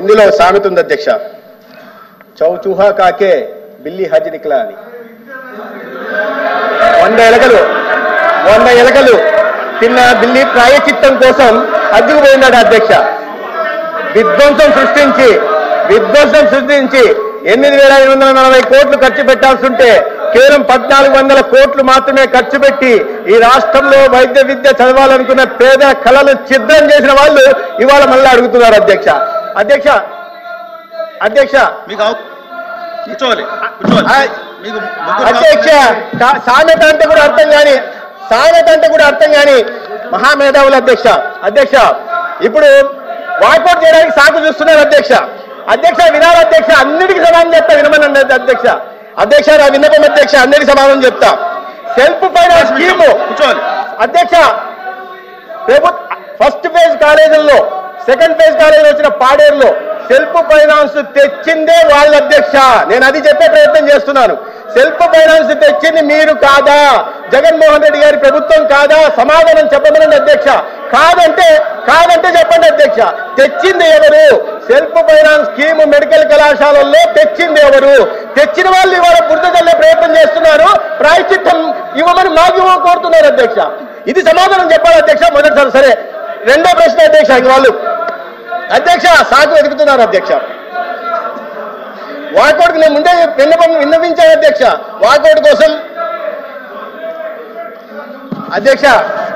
హిందీలో సామెత ఉంది అధ్యక్ష, చౌచూహా కాకే బిల్లి హజ్ నిక్లా అని. 100 ఎలకలు తిన్న బిల్లి ప్రాయచిత్తం కోసం హజ్జుకు పోయినాడు అధ్యక్ష. విధ్వంసం సృష్టించి 8,540 కోట్లు ఖర్చు పెట్టాల్సి ఉంటే కేవలం 1,400 కోట్లు మాత్రమే ఖర్చు పెట్టి ఈ రాష్ట్రంలో వైద్య విద్య చదవాలనుకున్న పేద కళలు ఛిద్రం చేసిన వాళ్ళు ఇవాళ మళ్ళీ అడుగుతున్నారు అధ్యక్ష. అధ్యక్ష సామెత అంటే కూడా అర్థం కాని మహామేధావులు అధ్యక్ష ఇప్పుడు వాకౌట్ చేయడానికి సాకు చూస్తున్నారు అధ్యక్ష వినాలి అధ్యక్ష, అన్నిటికీ సమాధానం చెప్తా, వినమని అధ్యక్ష నా విన్నపం అధ్యక్ష, అన్నిటికీ సమాధానం చెప్తా. సెల్ఫ్ ఫైనాన్స్ స్కీము అధ్యక్ష, ఫస్ట్ ఫేజ్ కాలేజీల్లో సెకండ్ ఫేజ్ కాలేజీలో వచ్చిన పాడేరులో సెల్ఫ్ ఫైనాన్స్ తెచ్చిందే వాళ్ళ అధ్యక్ష. నేను అది చెప్పే ప్రయత్నం చేస్తున్నాను. సెల్ఫ్ ఫైనాన్స్ తెచ్చింది మీరు కాదా, జగన్మోహన్ రెడ్డి గారి ప్రభుత్వం కాదా? సమాధానం చెప్పమనండి అధ్యక్ష. కాదంటే చెప్పండి అధ్యక్ష, తెచ్చింది ఎవరు? సెల్ఫ్ ఫైనాన్స్ స్కీమ్ మెడికల్ కళాశాలల్లో తెచ్చింది ఎవరు? తెచ్చిన వాళ్ళు ఇవాళ బురద చల్లే ప్రయత్నం చేస్తున్నారు, ప్రాయశ్చిత్తం ఇవ్వమని మాకు కోరుతున్నారు అధ్యక్ష. ఇది సమాధానం చెప్పాలి అధ్యక్ష మొదటిసారి. సరే, రెండో ప్రశ్న అధ్యక్ష, వాళ్ళు అధ్యక్ష సాకు వెతుకుతున్నారు అధ్యక్ష. వాకౌట్కి నేను ముందే విన్నవించాను అధ్యక్ష, వాకౌట్ కోసం అధ్యక్ష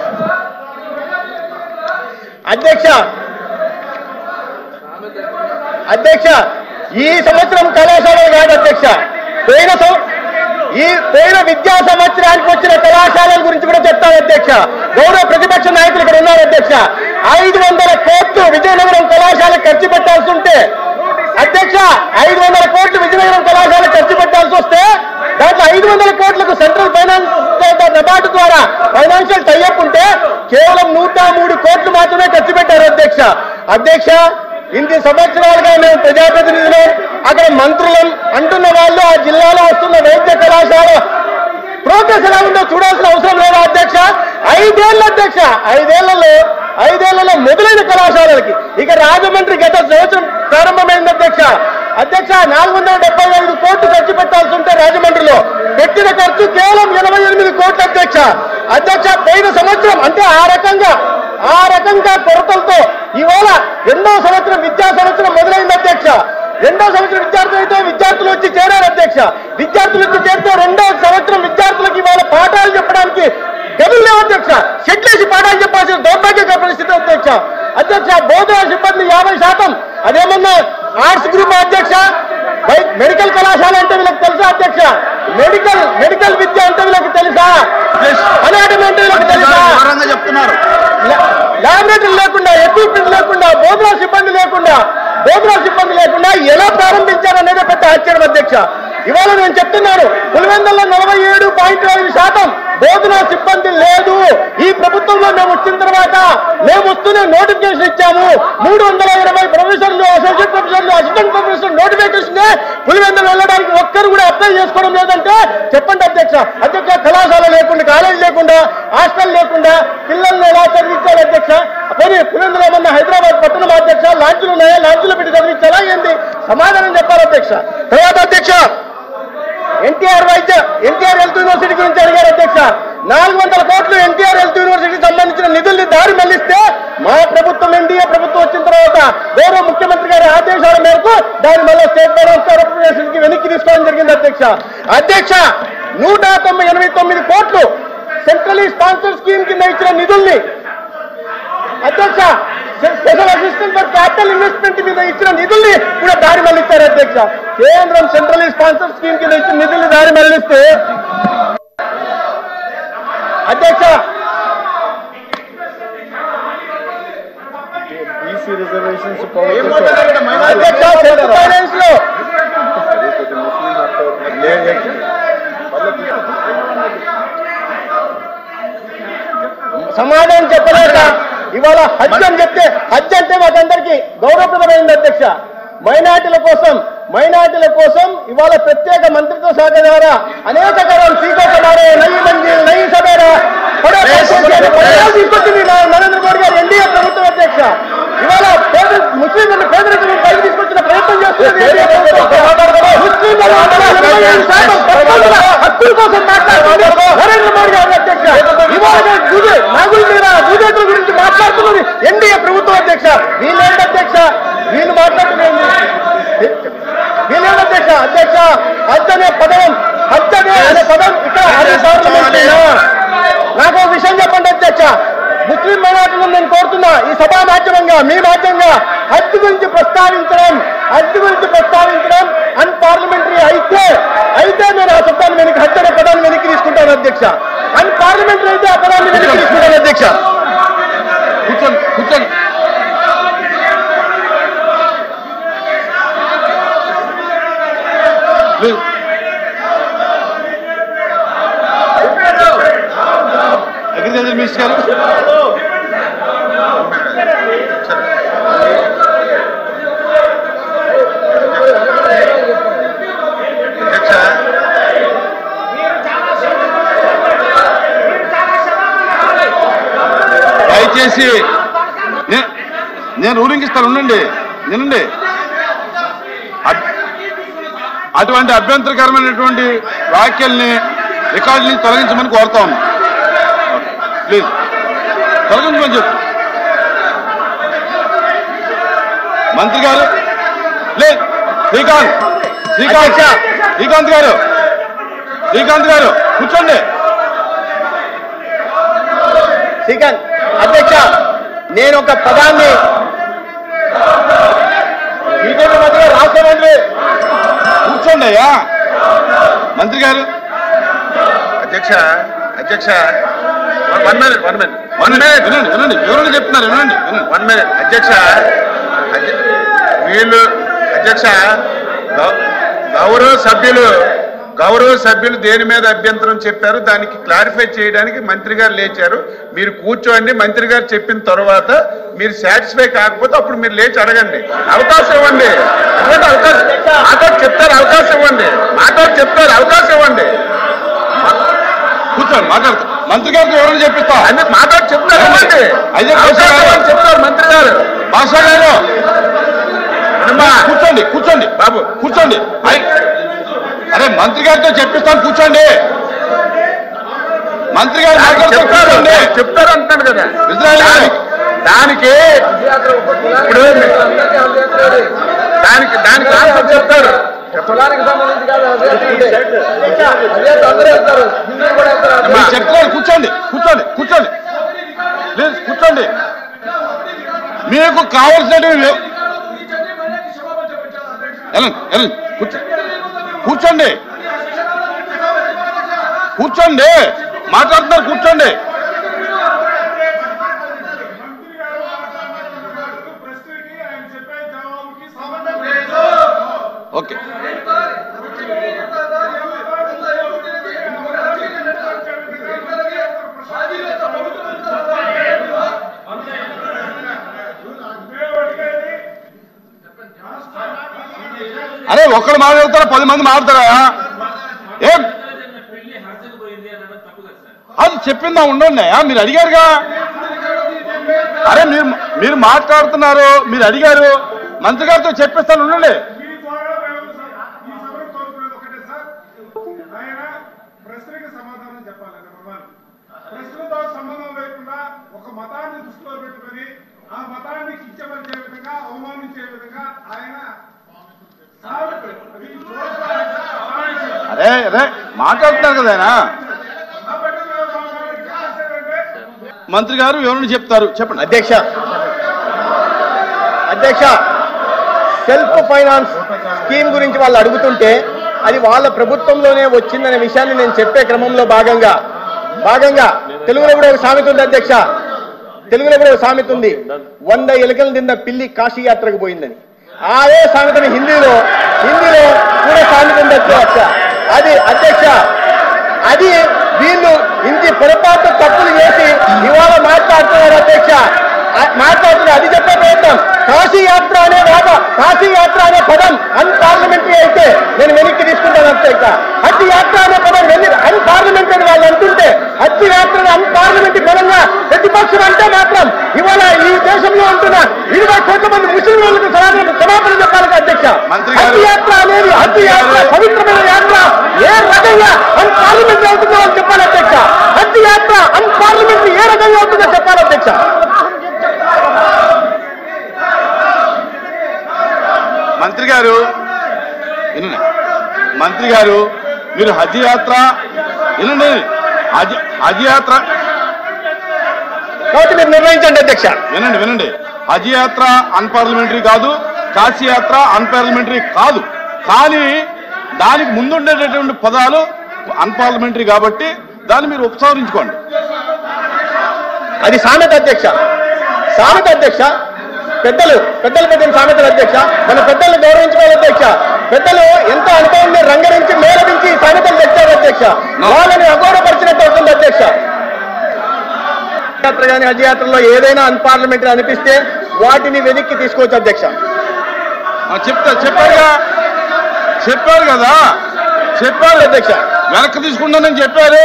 ఈ సంవత్సరం కళాశాలలు కాదు అధ్యక్ష, పోయిన విద్యా సంవత్సరానికి వచ్చిన కళాశాలల గురించి కూడా చెప్తాను అధ్యక్ష. గౌరవ ప్రతిపక్ష నాయకులు ఇక్కడ ఉన్నారు అధ్యక్ష. 500 కోట్లు విజయనగరం కళాశాల ఖర్చు పెట్టాల్సి ఉంటే అధ్యక్ష, 500 కోట్లు విజయనగరం కళాశాల ఖర్చు పెట్టాల్సి వస్తే దాంట్లో 500 కోట్లకు సెంట్రల్ ఫైనాన్స్ నబార్డు ద్వారా ఫైనాన్షియల్ టైఅప్ ఉంటే కేవలం 103 కోట్లు మాత్రమే ఖర్చు పెట్టారు అధ్యక్ష. ఇన్ని సంవత్సరాలుగా మేము ప్రజాప్రతినిధులు, అక్కడ మంత్రులం అంటున్న వాళ్ళు ఆ జిల్లాలో వస్తున్న వైద్య కళాశాల ప్రోగ్రెస్ ఎలా ఉందో చూడాల్సిన అవసరం లేదా అధ్యక్ష? 5 అధ్యక్ష, 5 మొదలైన కళాశాలలకి ఇక రాజమండ్రి గత సంవత్సరం ప్రారంభమైంది అధ్యక్ష. 475 కోట్లు ఖర్చు పెట్టాల్సి ఉంటే రాజమండ్రిలో పెట్టిన ఖర్చు కేవలం 88 కోట్లు అధ్యక్ష. పోయిన సంవత్సరం అంటే ఆ రకంగా కొరతలతో ఇవాళ రెండో సంవత్సరం విద్యా సంవత్సరం మొదలైంది అధ్యక్ష. రెండో సంవత్సరం విద్యార్థులు వచ్చి చేరారు అధ్యక్ష. విద్యార్థులు వచ్చి చేరితే రెండో సంవత్సరం విద్యార్థులకు ఇవాళ పాఠాలు చెప్పడానికి గదులు లేవు అధ్యక్ష. షెడ్లేసి పాఠాలు చెప్పాల్సిన దౌర్భాగ్య పరిస్థితి అధ్యక్ష. బోధన సిబ్బంది 50%. అదేమన్నా ఆర్ట్స్ గ్రూప్ అధ్యక్ష. మెడికల్ కళాశాల అంటే వీళ్ళకి తెలుసా అధ్యక్ష? మెడికల్ విద్య అంటే వీళ్ళకి తెలుసా? అనాటమీ అంటే వీళ్ళకి తెలుసా? ల్యాబొరేటరీ లేకుండా, ఎక్విప్మెంట్ లేకుండా, బోధనా సిబ్బంది లేకుండా ఎలా ప్రారంభించారనేది పెద్ద ఆశ్చర్యం అధ్యక్ష. ఇవాళ నేను చెప్తున్నాను, పులివెందుల్లో 47.5% బోధనా సిబ్బంది లేదు. ఈ ప్రభుత్వంలో మేము వచ్చిన తర్వాత మేము వస్తూనే నోటిఫికేషన్ ఇచ్చాము. 320 ప్రొఫెసర్లు, అసోసియేట్ ప్రొఫెసర్లు, అసిస్టెంట్ ప్రొఫెసర్ నోటిఫికేషన్ పులివెందులు వెళ్ళడానికి ఒక్కరు కూడా అప్లై చేసుకోవడం లేదంటే చెప్పండి అధ్యక్ష. కళాశాల లేకుండా, కాలేజీ లేకుండా, హాస్టల్ లేకుండా పిల్లల్ని ఎలా చదివించాలి అధ్యక్ష? పోనీ పులివెందులు ఏమన్నా హైదరాబాద్ పట్టణం అధ్యక్ష లాంచ్లు ఉన్నాయా? లాంచ్లు పెట్టి చదివించాలా ఏంది? సమాధానం చెప్పాలి అధ్యక్ష. తర్వాత అధ్యక్ష ఎన్టీఆర్ హెల్త్ యూనివర్సిటీ గురించి అడిగారు అధ్యక్ష. 400 కోట్లు ఎన్టీఆర్ హెల్త్ యూనివర్సిటీకి సంబంధించిన నిధుల్ని దారి మళ్లిస్తే మా ప్రభుత్వం ఎన్డీఏ ప్రభుత్వం వచ్చిన తర్వాత గౌరవ ముఖ్యమంత్రి గారి ఆదేశాల మేరకు దాని మళ్ళీ స్టేట్ ఫైనాన్స్ కార్పొరేషన్ కి వెనక్కి తీసుకోవడం జరిగింది అధ్యక్ష. 189 కోట్లు సెంట్రలీ స్పాన్సర్ స్కీమ్ కింద ఇచ్చిన నిధుల్ని అధ్యక్ష, special assistant for capital investment మీద ఇచ్చిన నిధుల్ని కూడా దారి మళ్లిస్తారు అధ్యక్ష. కేంద్రం సెంట్రల్ స్పాన్సర్ స్కీమ్ కింద ఇచ్చిన నిధుల్ని దారి మళ్లిస్తే అధ్యక్ష సెల్ఫ్ ఫైనాన్స్ లో సమాధానం చెప్పలేక ఇవాళ హజ్ అని చెప్తే హజ్ అంటే మాకందరికీ గౌరవప్రదమైంది అధ్యక్ష. మైనార్టీల కోసం ఇవాళ ప్రత్యేక మంత్రిత్వ శాఖ ద్వారా అనేక కరం శ్రీకోసమారే నయీ మంజిల్ నయీ సబేరా తీసుకొచ్చింది నరేంద్ర మోడీ గారు ఎన్డీఏ ప్రభుత్వం అధ్యక్ష. ఇవాళ ముస్లింలను పేదరికం పైకి తీసుకొచ్చి హక్కుల కోసం మాట్లాడుతున్నారు నరేంద్ర మోడీ గారు అధ్యక్ష. ఇవాళ నాగుల మీద భూదేతుల గురించి మాట్లాడుతున్నది ఎన్డీఏ ప్రభుత్వం అధ్యక్ష. వీళ్ళేంటి అధ్యక్ష, వీళ్ళు మాట్లాడుతున్నది వీళ్ళేంటి అధ్యక్ష. అధ్యక్ష హజ్ అనే పదం, హజ్ అనే పదం ఇక్కడ నాకు ఒక విషయం చెప్పండి అధ్యక్ష. ముస్లిం మైనార్టీలను నేను కోరుతున్నా ఈ సభా మాధ్యమంగా మీ మాధ్యమంగా హజ్ గురించి ప్రస్తావించడం అన్పార్లమెంటరీ అయితే నేను ఆ శబ్దాన్ని వెనక్కి, హజ్ అనే పదాన్ని వెనక్కి తీసుకుంటాను అధ్యక్ష. అన్పార్లమెంటరీ అయితే ఆ పదాన్ని వెనక్కి తీసుకుంటాను అధ్యక్ష. కూర్చోండి కూర్చోండి. అగ్రికల్చర్ మినిస్టర్ గారు దయచేసి నేను ఊరింగిస్తాను, ఉండండి వినండి. అటువంటి అభ్యంతరకరమైనటువంటి వ్యాఖ్యల్ని రికార్డుని తొలగించమని కోరుతా ఉన్నాం. ప్లీజ్ తొలగించమని చెప్పు. మంత్రి గారు లేదు, శ్రీకాంత్ గారు కూర్చోండి. శ్రీకాంత్ అధ్యక్ష, నేను ఒక పదాన్ని బీజేపీ మంత్రి రాష్ట్ర మంత్రి కూర్చోండి అయ్యా. మంత్రి గారు అధ్యక్ష వినండి వివరణ చెప్తున్నారు, వినండి. అధ్యక్ష వీళ్ళు అధ్యక్ష గౌరవ సభ్యులు దేని మీద అభ్యంతరం చెప్పారు దానికి క్లారిఫై చేయడానికి మంత్రి గారు లేచారు. మీరు కూర్చోండి, మంత్రి గారు చెప్పిన తర్వాత మీరు సాటిస్ఫై కాకపోతే అప్పుడు మీరు లేచి అడగండి. అవకాశం ఇవ్వండి, చెప్తారు అవకాశం ఇవ్వండి. కూర్చోండి మాట్లాడుతూ మంత్రి గారికి వివరణ చెప్పిస్తా. అన్ని చెప్తారు మంత్రి గారు. భాషా గారు కూర్చోండి బాబు, కూర్చోండి. అరే మంత్రి గారితో చెప్పిస్తాను, కూర్చోండి. మంత్రి గారు చెప్తారు అంటున్నాను కదా. దానికి ఇప్పుడు దానికి ఆన్సర్ చెప్తారు. చెప్తారు, కూర్చోండి ప్లీజ్ కూర్చోండి. మీకు కావాల్సినవి కూర్చోండి మాట్లాడుతున్నారు, కూర్చోండి. ఓకే అరే ఒక్కడు మాట్లాడతారా, 10 మంది మాట్లాడతారా? ఏం అది చెప్పిందా, ఉండండి. మీరు అడిగారుగా. అరే మీరు మాట్లాడుతున్నారు, మీరు అడిగారు, మంత్రి గారితో చెప్పిస్తాను, ఉండండి. ప్రశ్నకి సమాధానం చెప్పాలి. ప్రశ్నతో సంబంధం లేకుండా ఒక మతాన్ని దృష్టిలో పెట్టుకుని ఆ మతాన్ని కించపరిచే విధంగా, అవమానించే విధంగా ఆయన అరే మాట్లాడుతున్నారు కదా ఆయన. మంత్రి గారు వివరణ చెప్తారు, చెప్పండి. అధ్యక్ష సెల్ఫ్ ఫైనాన్స్ స్కీమ్ గురించి వాళ్ళు అడుగుతుంటే అది వాళ్ళ ప్రభుత్వంలోనే వచ్చిందనే విషయాన్ని నేను చెప్పే క్రమంలో భాగంగా తెలుగులో కూడా ఒక సామెత ఉంది అధ్యక్ష. 100 ఎలుకలు తిన్న పిల్లి కాశీ యాత్రకు పోయిందని. అదే సామెతని హిందీలో కూడా సామెత ఉంది అధ్యక్ష. అది వీళ్ళు ఇంటి పొరపాటు తప్పులు చేసి ఇవాళ మాట్లాడుతున్నారు అధ్యక్ష. అది చెప్పే ప్రయత్నం. కాశీ యాత్ర అనే పదం అన్పార్లమెంటరీ అయితే నేను వెనక్కి తీసుకుంటాను అధ్యక్ష. హజ్ యాత్ర అనే పదం అన్పార్లమెంటరీ వాళ్ళు అంటుంటే హజ్ యాత్రను అన్పార్లమెంటరీ పదంగా ప్రతిపక్షం అంటే మాత్రం ఇవాళ ఈ దేశంలో ఉంటున్న 20 కోట్ల మంది ముస్లింలకు క్షమాపణ చెప్పాలి అధ్యక్ష. రకంగా ఉంటుందో చెప్పాలి అధ్యక్ష. మంత్రి గారు మంత్రి గారు మీరు హజ్ యాత్ర వినండి, హజ్ యాత్ర కాబట్టి మీరు నిర్ణయించండి అధ్యక్ష. వినండి హజ్ యాత్ర అన్పార్లమెంటరీ కాదు, కాశీ యాత్ర అన్పార్లమెంటరీ కాదు, కానీ దానికి ముందుండేటటువంటి పదాలు అన్పార్లమెంటరీ కాబట్టి దాన్ని మీరు ఉపసంహరించుకోండి. అది సామెత అధ్యక్ష, సామెత అధ్యక్ష. పెద్దలు పెట్టిన సామెతలు అధ్యక్ష. మన పెద్దల్ని గౌరవించుకోవాలి అధ్యక్ష. పెద్దలు ఎంతో అనుభవాన్ని రంగరించి మేళవించి సామెతలు తెచ్చారు అధ్యక్ష. వాళ్ళని అగౌరవపరిచినట్టు అవుతుంది అధ్యక్ష. యాత్ర కానీ హజ్ యాత్రలో ఏదైనా అన్పార్లమెంటరీ అనిపిస్తే వాటిని వెనక్కి తీసుకోవచ్చు అధ్యక్ష. చెప్పారు కదా అధ్యక్ష. వెనక్కి తీసుకుంటానని చెప్పారు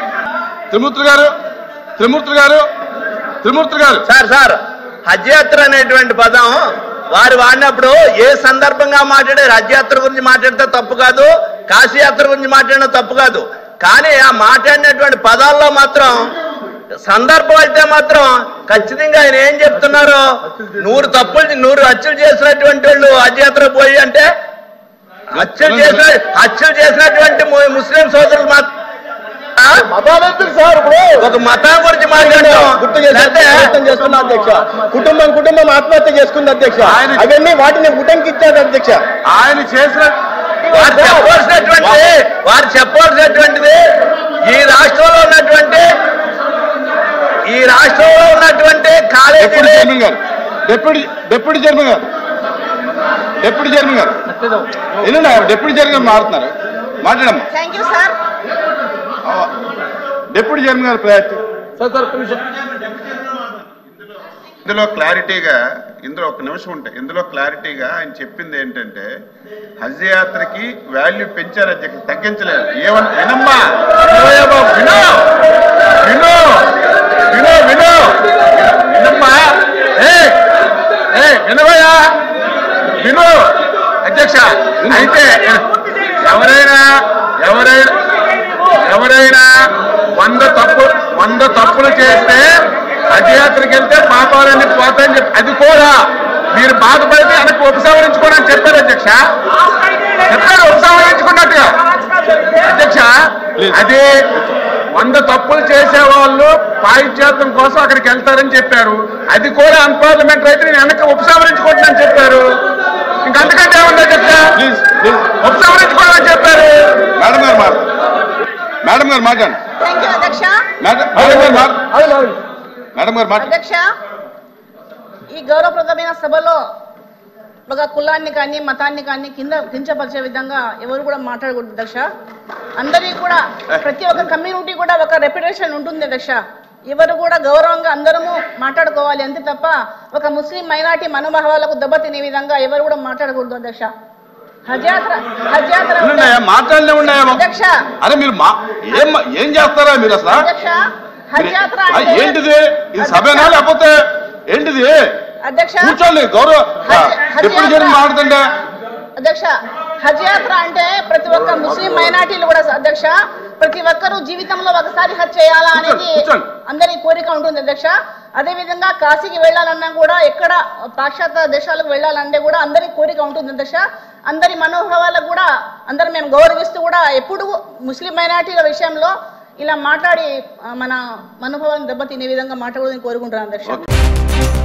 త్రిమూర్తి గారు. సార్ హజ్ యాత్ర అనేటువంటి పదం వారు వాడినప్పుడు ఏ సందర్భంగా మాట్లాడారు? హజ్ యాత్ర గురించి మాట్లాడితే తప్పు కాదు, కాశీ యాత్ర గురించి మాట్లాడినా తప్పు కాదు, కానీ ఆ మాట్లాడినటువంటి పదాల్లో మాత్రం సందర్భం అయితే మాత్రం ఖచ్చితంగా ఆయన ఏం చెప్తున్నారు? 100 హత్యలు చేసినటువంటి వాళ్ళు హజ్ యాత్ర పోయి అంటే హత్యలు చేసినటువంటి ముస్లిం సోదరులు మాత్రం ఒక మతం గురించి గుర్తు చేస్తున్నా అధ్యక్ష. కుటుంబం ఆత్మహత్య చేసుకుంది అధ్యక్ష. అవన్నీ వాటిని ఉటంకిచ్చారు అధ్యక్ష. ఆయన చేసిన వారు చెప్పవలసినటువంటిది ఈ రాష్ట్రంలో ఉన్నటువంటి కాలేజీ డిప్యూటీ చైర్మన్ గారు డిప్యూటీ చైర్మన్ గారు మాట్లాడమ్మా. Thank you sir. Deputy chairman గారు ప్రయారిటీ. ఇందులో ఒక నిమిషం ఉంటాయి. ఇందులో క్లారిటీగా ఆయన చెప్పింది ఏంటంటే హజ్ యాత్రకి వాల్యూ పెంచారు అధ్యక్ష, తగ్గించలేదు. ఏమన్నా వినమ్మా, వినమ్మా, విను అధ్యక్ష. అయితే ఎవరైనా 100 తప్పులు చేస్తే హజ్ యాత్రకి వెళ్తే పాపాలన్నీ పోతాయని చెప్పి అది కూడా మీరు బాధపడితే వెనక్కి ఉపసంహరించుకోనని చెప్పారు అధ్యక్ష. చెప్పారు ఉపసంహరించుకున్నట్టుగా అధ్యక్ష. అదే 100 తప్పులు చేసేవాళ్ళు పాయిత్యాత్రం కోసం అక్కడికి వెళ్తారని చెప్పారు. అది కూడా అన్పార్లమెంటరీ అయితే నేను వెనక్కి ఉపసంహరించుకుంటున్నాను చెప్పారు. ఇంకంతకంటే ఏమన్నా అధ్యక్ష? ఉపసంహరించుకోవాలని చెప్పారు. మేడం గారు మాట్లాడండి. థ్యాంక్ యూ అధ్యక్ష. అధ్యక్ష, ఈ గౌరవప్రదమైన సభలో ఒక కులాన్ని కానీ మతాన్ని కానీ కించపరిచే విధంగా ఎవరు కూడా మాట్లాడకూడదు అధ్యక్ష. అందరికీ కూడా ప్రతి ఒక్క కమ్యూనిటీ కూడా ఒక రెప్యుటేషన్ ఉంటుంది అధ్యక్ష. ఎవరు కూడా గౌరవంగా అందరము మాట్లాడుకోవాలి అంతే తప్ప ఒక ముస్లిం మైనార్టీ మనోభావాలకు దెబ్బతినే విధంగా ఎవరు కూడా మాట్లాడకూడదు అధ్యక్ష. హజ్ యాత్ర మాట్లాడలే ఉన్నాయా అధ్యక్ష? అరే మీరు ఏం చేస్తారా మీరు అసలు? అధ్యక్ష, హజ్ యాత్ర ఏంటిది? ఇది సభేనా లేకపోతే ఏంటిది అధ్యక్ష? కూర్చోండి. గౌరవ డిప్యూటీ చైర్మన్ మాట్లాడుతుంటే అధ్యక్ష, హజ్ యాత్ర అంటే ప్రతి ఒక్క ముస్లిం మైనార్టీలు కూడా అధ్యక్ష ప్రతి ఒక్కరూ జీవితంలో ఒకసారి హజ్ చేయాలా అనేది అందరి కోరిక ఉంటుంది అధ్యక్ష. అదే విధంగా కాశీకి వెళ్ళాలన్నా కూడా ఎక్కడ పాశ్చాత్య దేశాలకు వెళ్ళాలంటే కూడా అందరి కోరిక ఉంటుంది అధ్యక్ష. అందరి మనోభావాలకు కూడా అందరం మేము గౌరవిస్తూ కూడా ఎప్పుడు ముస్లిం మైనార్టీల విషయంలో ఇలా మాట్లాడి మన మనోభావాలను దెబ్బతినే విధంగా మాట్లాడాలని కోరుకుంటున్నాను అధ్యక్ష.